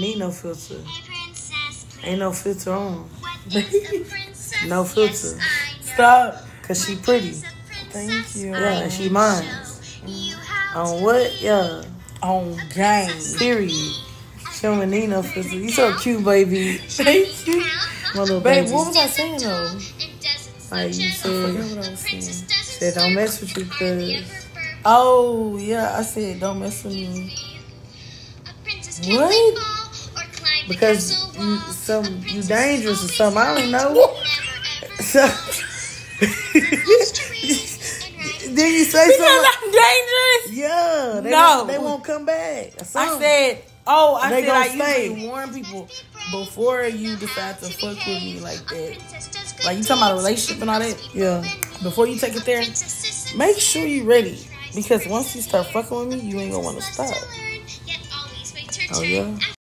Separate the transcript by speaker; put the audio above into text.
Speaker 1: need no filter. Ain't no filter on. No filter.
Speaker 2: Stop.
Speaker 1: Cause she pretty.
Speaker 2: Thank you.
Speaker 1: Yeah, and she mine. On what? Yeah.
Speaker 2: On game.
Speaker 1: Period. She don't need no filter. You so cute, baby.
Speaker 2: Thank you.
Speaker 1: My little
Speaker 2: Babe,
Speaker 1: baby.
Speaker 2: what was I saying though?
Speaker 1: Like you
Speaker 2: I forgot
Speaker 1: said,
Speaker 2: what I was saying.
Speaker 1: said don't mess with you, cause
Speaker 2: Oh, yeah, I said don't mess with me.
Speaker 3: What?
Speaker 1: because you dangerous or something. I don't know. So then you say
Speaker 2: Because
Speaker 1: something.
Speaker 2: I'm dangerous?
Speaker 1: Yeah,
Speaker 2: No.
Speaker 1: they won't come back. Or
Speaker 2: I
Speaker 1: something.
Speaker 2: said
Speaker 1: They gonna
Speaker 2: I
Speaker 1: stay.
Speaker 2: usually warn people before you decide to fuck with me like that. Like, you talking about a relationship and all that?
Speaker 1: Yeah.
Speaker 2: Before you take it there, make sure you ready. Because once you start fucking with me, you ain't gonna want to stop.
Speaker 1: Oh yeah.